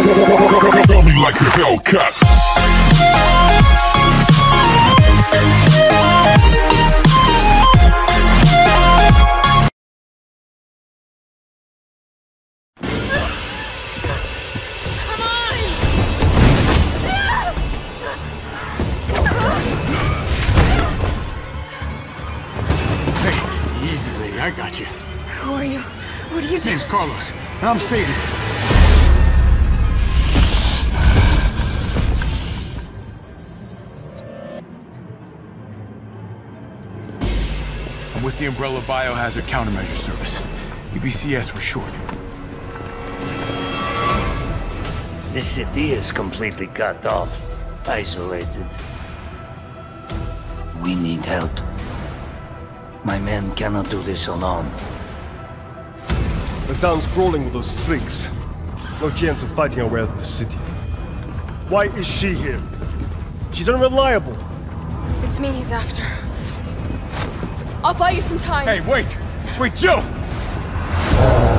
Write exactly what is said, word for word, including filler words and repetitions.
Feel me like a Hellcat. I got you. Who are you? What are you doing? Name's Carlos, and I'm saving you. I'm with the Umbrella Biohazard Countermeasure Service. U B C S for short. This city is completely cut off, isolated. We need help. My men cannot do this alone. The town's crawling with those freaks. No chance of fighting our way out of the city. Why is she here? She's unreliable. It's me he's after. I'll buy you some time. Hey, wait! Wait, Jill!